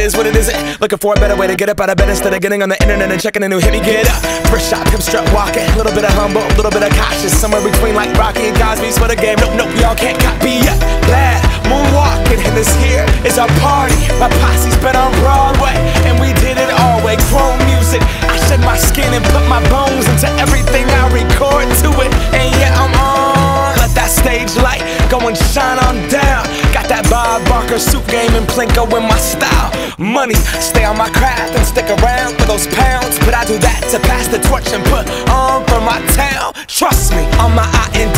is what it isn't. Looking for a better way to get up out of bed instead of getting on the internet and checking a new hit. Me get up, first shot, hip strut walking. A little bit of humble, a little bit of cautious. Somewhere between like Rocky and Cosby's for the game. Nope, nope, y'all can't copy yet. Bad moonwalking, and this here is our party. My posse's been on Broadway, and we did it all way. Chrome music, I shed my skin and put my bones into everything I record to it. And yeah, I'm on. Let that stage light go and shine on down. Got that Bob Barker suit game and Plinko in my style. Money, stay on my craft and stick around for those pounds. But I do that to pass the torch and put on for my town. Trust me, on my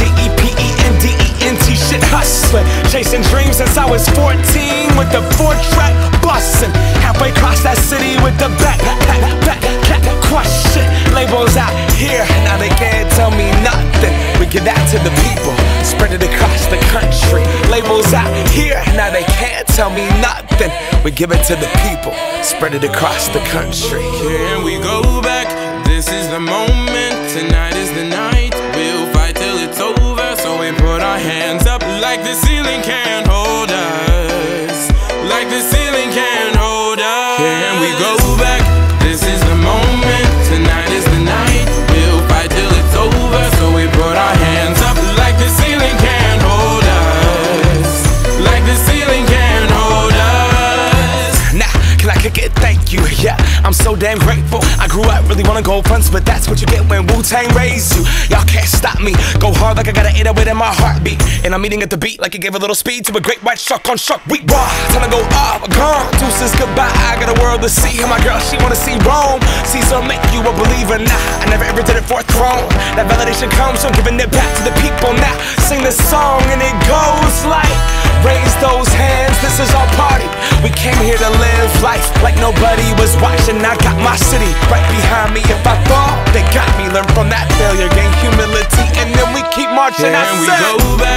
INDEPENDENT shit hustling. Chasing dreams since I was 14 with the 4-track bustin'. Halfway across that city with the back crush shit. Labels out here, now they can't tell me nothing. We give that to the people, spread it across the country. Labels out here, now they can't tell me nothing. We give it to the people, spread it across the country. Can we go back? This is the moment, tonight is the night. We'll fight till it's over, so we put our hands up like the ceiling can't hold us. Like the ceiling can't hold us. Can we go back? This is the moment, tonight is the night. We'll fight till it's over, so we put our hands up like the ceiling can't hold us. Like the ceiling can't hold us. Nah, can I kick it? Thank you, yeah, I'm so damn grateful. I grew up really wanna go fronts, but that's what you get when Wu-Tang raised you. Y'all can't stop me, go hard like I got an 808 in my heartbeat. And I'm eating at the beat like it gave a little speed to a great white shark on shark week. Raw, time to go off, gone, deuces goodbye. I got a world to see, and my girl, she wanna see Rome. Caesar make you a believer, nah, I never ever did it for a throne. That validation comes from giving it back to the people. Now, sing this song and it goes like, raise those hands, this is our party. We came here to live life like nobody was watching. I got my city right behind me. If I fall, they got me. Learn from that failure, gain humility, and then we keep marching. Can we go back?